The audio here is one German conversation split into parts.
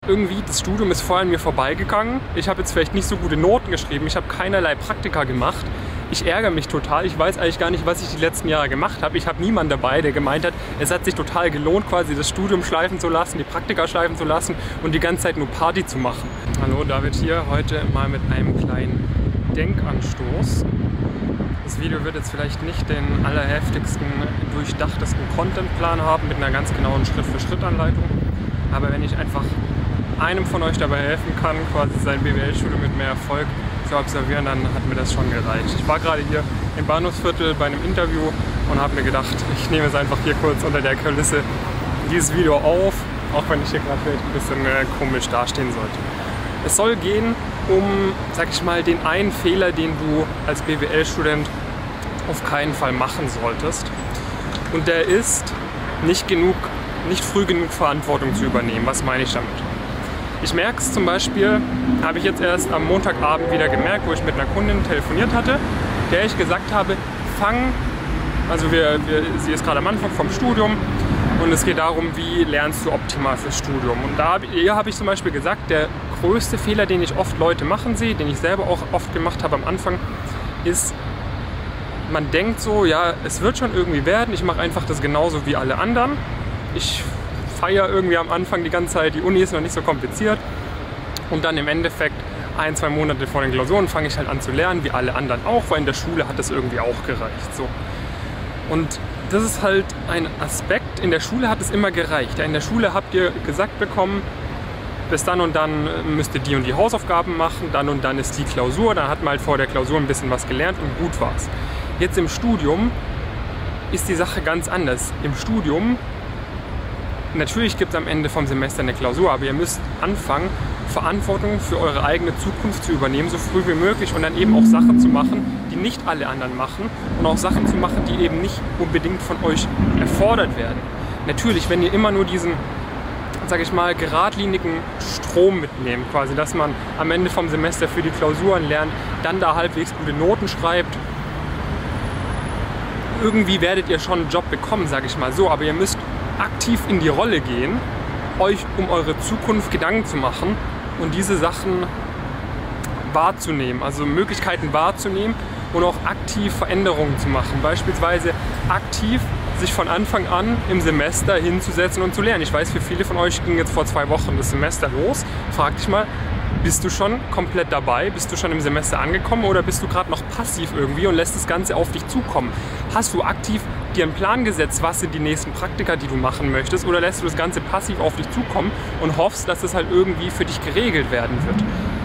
Irgendwie, das Studium ist vorher an mir vorbeigegangen. Ich habe jetzt vielleicht nicht so gute Noten geschrieben, ich habe keinerlei Praktika gemacht. Ich ärgere mich total, ich weiß eigentlich gar nicht, was ich die letzten Jahre gemacht habe. Ich habe niemanden dabei, der gemeint hat, es hat sich total gelohnt, quasi das Studium schleifen zu lassen, die Praktika schleifen zu lassen und die ganze Zeit nur Party zu machen. Hallo, David hier, heute mal mit einem kleinen Denkanstoß. Das Video wird jetzt vielleicht nicht den allerheftigsten, durchdachtesten Contentplan haben mit einer ganz genauen Schritt-für-Schritt-Anleitung. Aber wenn ich einfach einem von euch dabei helfen kann, quasi sein BWL-Studium mit mehr Erfolg zu absolvieren, dann hat mir das schon gereicht. Ich war gerade hier im Bahnhofsviertel bei einem Interview und habe mir gedacht, ich nehme es einfach hier kurz unter der Kulisse dieses Video auf, auch wenn ich hier gerade vielleicht ein bisschen komisch dastehen sollte. Es soll gehen um, sag ich mal, den einen Fehler, den du als BWL-Student auf keinen Fall machen solltest. Und der ist, nicht früh genug Verantwortung zu übernehmen. Was meine ich damit? Ich merke es zum Beispiel, habe ich jetzt erst am Montagabend wieder gemerkt, wo ich mit einer Kundin telefoniert hatte, der ich gesagt habe, sie ist gerade am Anfang vom Studium und es geht darum, wie lernst du optimal fürs Studium. Und ihr habe ich zum Beispiel gesagt, der größte Fehler, den ich oft Leute machen sehe, den ich selber auch oft gemacht habe am Anfang, ist, man denkt so, ja, es wird schon irgendwie werden, ich mache einfach das genauso wie alle anderen. Ich feiere irgendwie am Anfang die ganze Zeit, die Uni ist noch nicht so kompliziert und dann im Endeffekt 1-2 Monate vor den Klausuren fange ich halt an zu lernen, wie alle anderen auch, weil in der Schule hat das irgendwie auch gereicht. So. Und das ist halt ein Aspekt, in der Schule hat es immer gereicht. Ja, in der Schule habt ihr gesagt bekommen, bis dann und dann müsst ihr die und die Hausaufgaben machen, dann und dann ist die Klausur, dann hat man halt vor der Klausur ein bisschen was gelernt und gut war's. Jetzt im Studium ist die Sache ganz anders. Im Studium, natürlich gibt es am Ende vom Semester eine Klausur, aber ihr müsst anfangen, Verantwortung für eure eigene Zukunft zu übernehmen, so früh wie möglich und dann eben auch Sachen zu machen, die nicht alle anderen machen und auch Sachen zu machen, die eben nicht unbedingt von euch erfordert werden. Natürlich, wenn ihr immer nur diesen, sage ich mal, geradlinigen Strom mitnehmt, quasi, dass man am Ende vom Semester für die Klausuren lernt, dann da halbwegs gute Noten schreibt, irgendwie werdet ihr schon einen Job bekommen, sage ich mal so, aber ihr müsst aktiv in die Rolle gehen, euch um eure Zukunft Gedanken zu machen und diese Sachen wahrzunehmen, also Möglichkeiten wahrzunehmen und auch aktiv Veränderungen zu machen. Beispielsweise aktiv sich von Anfang an im Semester hinzusetzen und zu lernen. Ich weiß, für viele von euch ging jetzt vor 2 Wochen das Semester los. Frag dich mal, bist du schon komplett dabei? Bist du schon im Semester angekommen oder bist du gerade noch passiv irgendwie und lässt das Ganze auf dich zukommen? Hast du aktiv dir einen Plan gesetzt, was sind die nächsten Praktika, die du machen möchtest, oder lässt du das Ganze passiv auf dich zukommen und hoffst, dass das halt irgendwie für dich geregelt werden wird?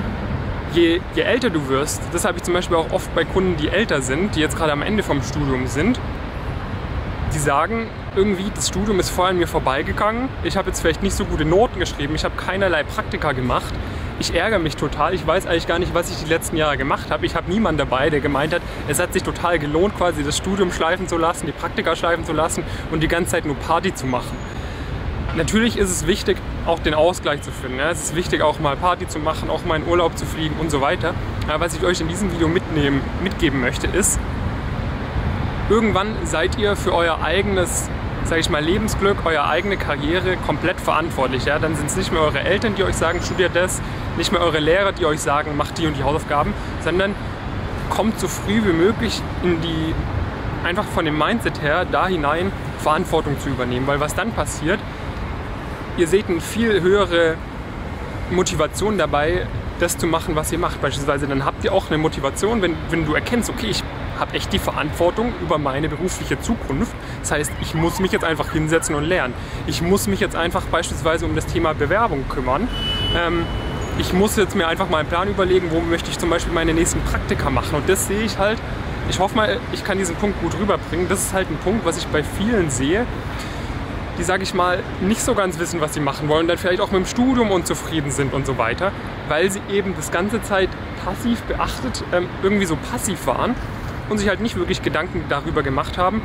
Je älter du wirst, das habe ich zum Beispiel auch oft bei Kunden, die älter sind, die jetzt gerade am Ende vom Studium sind, die sagen, irgendwie, das Studium ist vorher an mir vorbeigegangen, ich habe jetzt vielleicht nicht so gute Noten geschrieben, ich habe keinerlei Praktika gemacht, ich ärgere mich total, ich weiß eigentlich gar nicht, was ich die letzten Jahre gemacht habe. Ich habe niemanden dabei, der gemeint hat, es hat sich total gelohnt, quasi das Studium schleifen zu lassen, die Praktika schleifen zu lassen und die ganze Zeit nur Party zu machen. Natürlich ist es wichtig, auch den Ausgleich zu finden. Ja? Es ist wichtig, auch mal Party zu machen, auch mal in Urlaub zu fliegen und so weiter. Aber was ich euch in diesem Video mitgeben möchte, ist, irgendwann seid ihr für euer eigenes, sage ich mal, Lebensglück, eure eigene Karriere komplett verantwortlich. Ja? Dann sind es nicht mehr eure Eltern, die euch sagen, studiert das, nicht mehr eure Lehrer, die euch sagen, macht die und die Hausaufgaben, sondern kommt so früh wie möglich einfach von dem Mindset her da hinein, Verantwortung zu übernehmen. Weil was dann passiert, ihr seht eine viel höhere Motivation dabei, das zu machen, was ihr macht. Beispielsweise dann habt ihr auch eine Motivation, wenn du erkennst, okay, ich habe echt die Verantwortung über meine berufliche Zukunft. Das heißt, ich muss mich jetzt einfach hinsetzen und lernen. Ich muss mich jetzt einfach beispielsweise um das Thema Bewerbung kümmern. Ich muss jetzt mir einfach mal einen Plan überlegen, wo möchte ich zum Beispiel meine nächsten Praktika machen. Und das sehe ich halt, ich hoffe mal, ich kann diesen Punkt gut rüberbringen. Das ist halt ein Punkt, was ich bei vielen sehe, die, sage ich mal, nicht so ganz wissen, was sie machen wollen, dann vielleicht auch mit dem Studium unzufrieden sind und so weiter, weil sie eben das ganze Zeit passiv beachtet, irgendwie so passiv waren und sich halt nicht wirklich Gedanken darüber gemacht haben,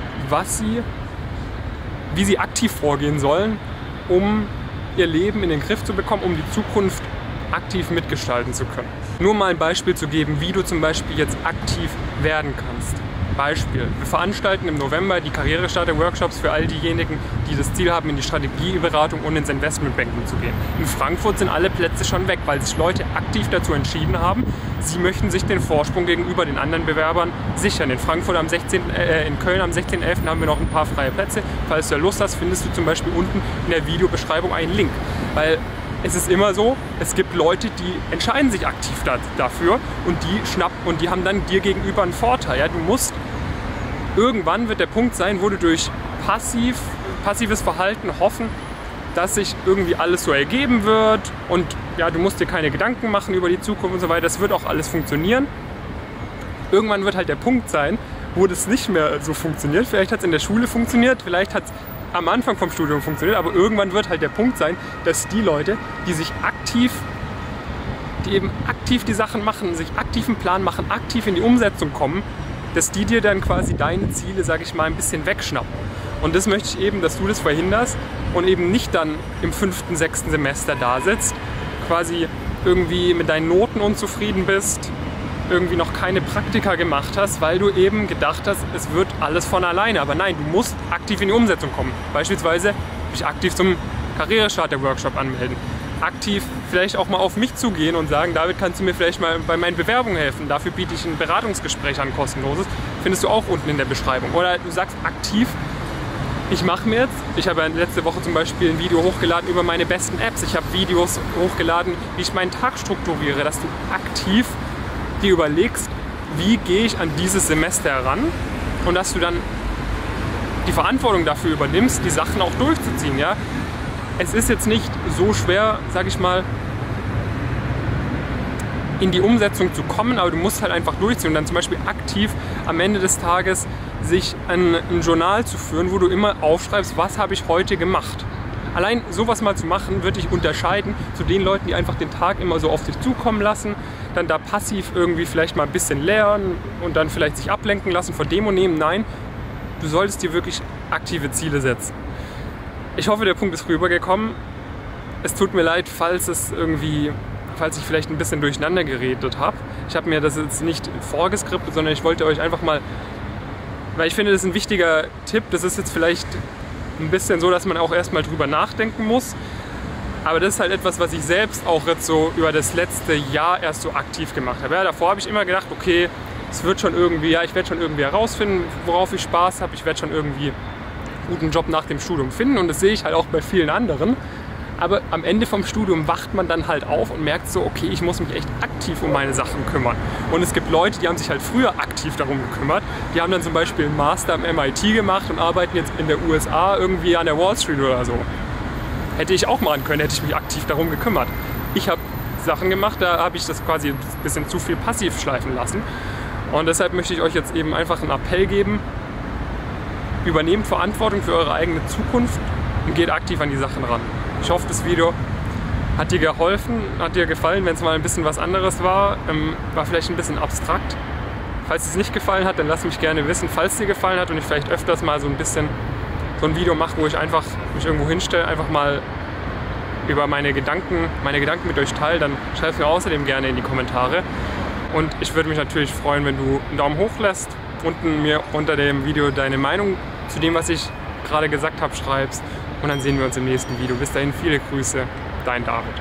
wie sie aktiv vorgehen sollen, um ihr Leben in den Griff zu bekommen, um die Zukunft aktiv mitgestalten zu können. Nur mal ein Beispiel zu geben, wie du zum Beispiel jetzt aktiv werden kannst. Beispiel. Wir veranstalten im November die Karrierestarter-Workshops für all diejenigen, die das Ziel haben, in die Strategieberatung und ins Investmentbanking zu gehen. In Frankfurt sind alle Plätze schon weg, weil sich Leute aktiv dazu entschieden haben, sie möchten sich den Vorsprung gegenüber den anderen Bewerbern sichern. In Frankfurt in Köln am 16.11. haben wir noch ein paar freie Plätze. Falls du Lust hast, findest du zum Beispiel unten in der Videobeschreibung einen Link. Weil es ist immer so, es gibt Leute, die entscheiden sich aktiv dafür und die haben dann dir gegenüber einen Vorteil. Ja? Irgendwann wird der Punkt sein, wo du durch passives Verhalten hoffen, dass sich irgendwie alles so ergeben wird und ja, du musst dir keine Gedanken machen über die Zukunft und so weiter. Das wird auch alles funktionieren. Irgendwann wird halt der Punkt sein, wo das nicht mehr so funktioniert. Vielleicht hat es in der Schule funktioniert, vielleicht hat es am Anfang vom Studium funktioniert, aber irgendwann wird halt der Punkt sein, dass die Leute, die eben aktiv die Sachen machen, sich aktiv einen Plan machen, aktiv in die Umsetzung kommen, dass die dir dann quasi deine Ziele, sage ich mal, ein bisschen wegschnappen. Und das möchte ich eben, dass du das verhinderst und eben nicht dann im 5., 6. Semester da sitzt, quasi irgendwie mit deinen Noten unzufrieden bist, irgendwie noch keine Praktika gemacht hast, weil du eben gedacht hast, es wird alles von alleine. Aber nein, du musst aktiv in die Umsetzung kommen. Beispielsweise dich aktiv zum Karrierestarter-Workshop anmelden. Aktiv vielleicht auch mal auf mich zugehen und sagen, David, kannst du mir vielleicht mal bei meinen Bewerbungen helfen? Dafür biete ich ein Beratungsgespräch an, kostenloses. Findest du auch unten in der Beschreibung. Oder du sagst aktiv, ich habe letzte Woche zum Beispiel ein Video hochgeladen über meine besten Apps. Ich habe Videos hochgeladen, wie ich meinen Tag strukturiere, dass du aktiv dir überlegst, wie gehe ich an dieses Semester heran und dass du dann die Verantwortung dafür übernimmst, die Sachen auch durchzuziehen. Ja? Es ist jetzt nicht so schwer, sag ich mal, in die Umsetzung zu kommen, aber du musst halt einfach durchziehen und dann zum Beispiel aktiv am Ende des Tages sich ein Journal zu führen, wo du immer aufschreibst, was habe ich heute gemacht. Allein sowas mal zu machen, wird dich unterscheiden zu den Leuten, die einfach den Tag immer so auf sich zukommen lassen, dann da passiv irgendwie vielleicht mal ein bisschen lernen und dann vielleicht sich ablenken lassen von dem und dem. Nein, du solltest dir wirklich aktive Ziele setzen. Ich hoffe, der Punkt ist rübergekommen. Es tut mir leid, falls ich vielleicht ein bisschen durcheinander geredet habe. Ich habe mir das jetzt nicht vorgeskriptet, sondern ich wollte euch einfach mal, weil ich finde, das ist ein wichtiger Tipp. Das ist jetzt vielleicht ein bisschen so, dass man auch erstmal drüber nachdenken muss. Aber das ist halt etwas, was ich selbst auch jetzt so über das letzte Jahr erst so aktiv gemacht habe. Ja, davor habe ich immer gedacht, okay, es wird schon irgendwie, ja, ich werde schon irgendwie herausfinden, worauf ich Spaß habe. Ich werde schon irgendwie einen guten Job nach dem Studium finden und das sehe ich halt auch bei vielen anderen. Aber am Ende vom Studium wacht man dann halt auf und merkt so, okay, ich muss mich echt aktiv um meine Sachen kümmern. Und es gibt Leute, die haben sich halt früher aktiv darum gekümmert. Die haben dann zum Beispiel einen Master am MIT gemacht und arbeiten jetzt in der USA irgendwie an der Wall Street oder so. Hätte ich auch machen können, hätte ich mich aktiv darum gekümmert. Ich habe Sachen gemacht, da habe ich das quasi ein bisschen zu viel passiv schleifen lassen. Und deshalb möchte ich euch jetzt eben einfach einen Appell geben. Übernehmt Verantwortung für eure eigene Zukunft und geht aktiv an die Sachen ran. Ich hoffe, das Video hat dir geholfen, hat dir gefallen, wenn es mal ein bisschen was anderes war. War vielleicht ein bisschen abstrakt. Falls es nicht gefallen hat, dann lass mich gerne wissen. Falls es dir gefallen hat und ich vielleicht öfters mal so ein Video mache, wo ich einfach mich irgendwo hinstelle, einfach mal über meine Gedanken mit euch teile, dann schreib es mir außerdem gerne in die Kommentare. Und ich würde mich natürlich freuen, wenn du einen Daumen hoch lässt, unten mir unter dem Video deine Meinung zu dem, was ich gerade gesagt habe, schreibst. Und dann sehen wir uns im nächsten Video. Bis dahin, viele Grüße, dein David.